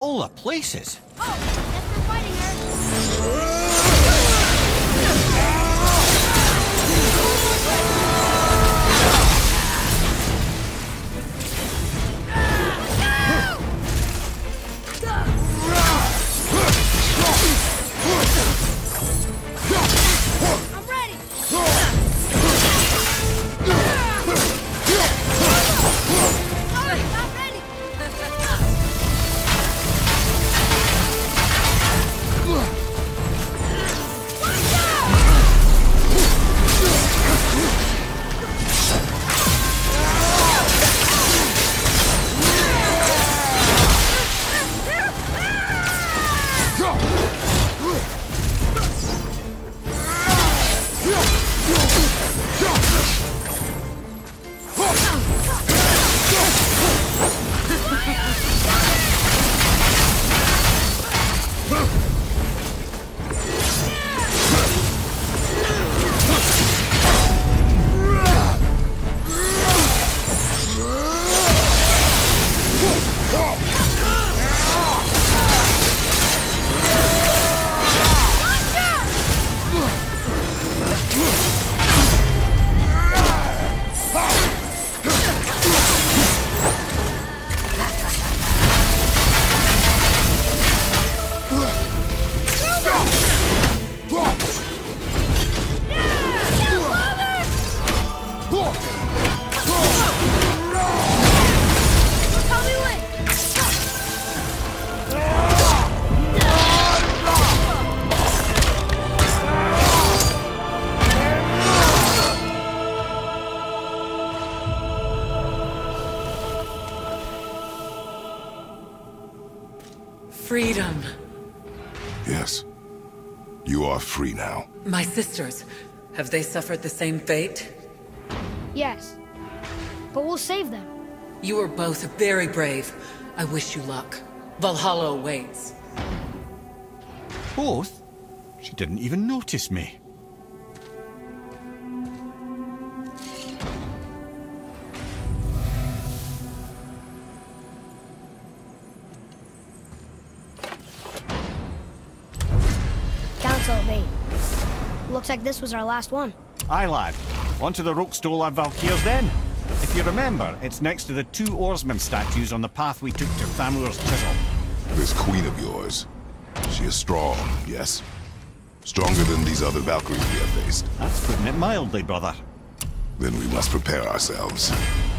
all the places. Oh, guess we're fighting her. I'm ready. Sorry, not ready. Freedom. Yes. You are free now. My sisters, have they suffered the same fate? Yes, but we'll save them. You are both very brave. I wish you luck. Valhalla awaits. Both? She didn't even notice me. Council of 8. Looks like this was our last one. Aye, lad. On to the Rokstol and Valkyrs then. If you remember, it's next to the two oarsman statues on the path we took to Thamur's chisel. This queen of yours, she is strong, yes? Stronger than these other Valkyries we have faced. That's putting it mildly, brother. Then we must prepare ourselves.